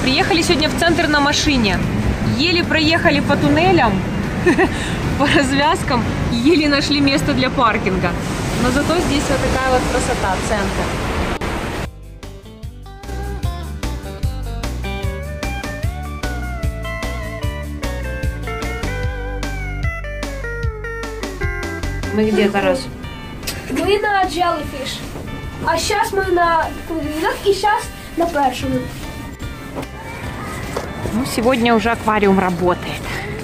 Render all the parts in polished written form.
Приехали сегодня в центр на машине. Еле проехали по туннелям, по развязкам, еле нашли место для паркинга. Но зато здесь вот такая вот красота, центр. Мы где, Тарас? Мы на Jellyfish. А сейчас мы на пингвинах и сейчас на першему. Ну, сегодня уже аквариум работает.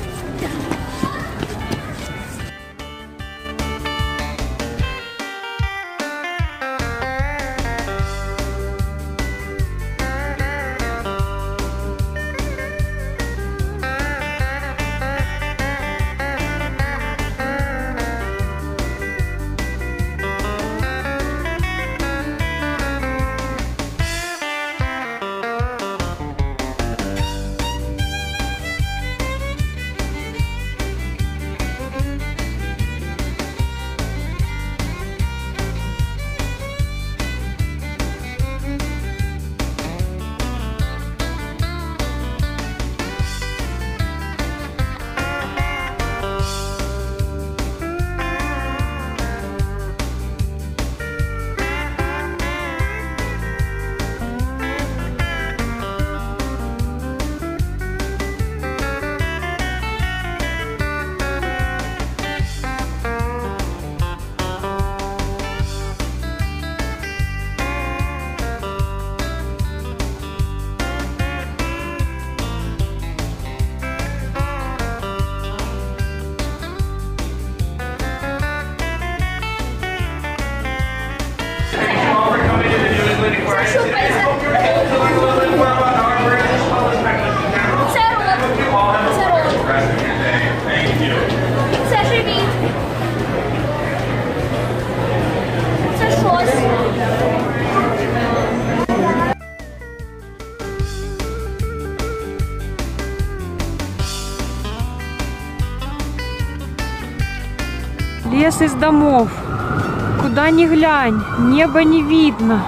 Лес из домов. Куда ни глянь, неба не видно.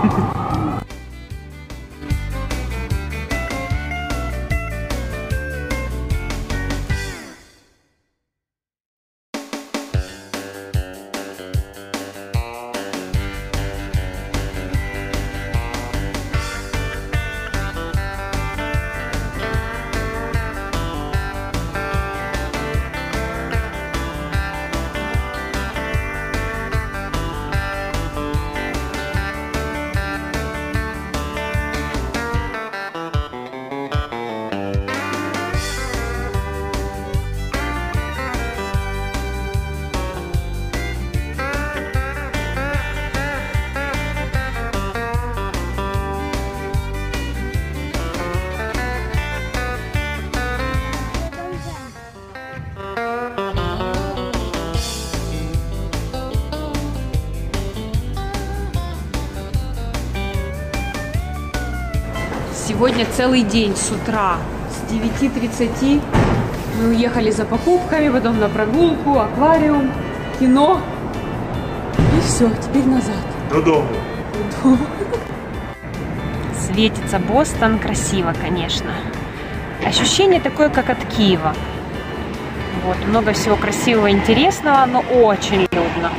Сегодня целый день с утра, с 9:30 мы уехали за покупками, потом на прогулку, аквариум, кино. И все, теперь назад. Додому. Светится Бостон, красиво, конечно. Ощущение такое, как от Киева. Вот, много всего красивого, интересного, но очень людно.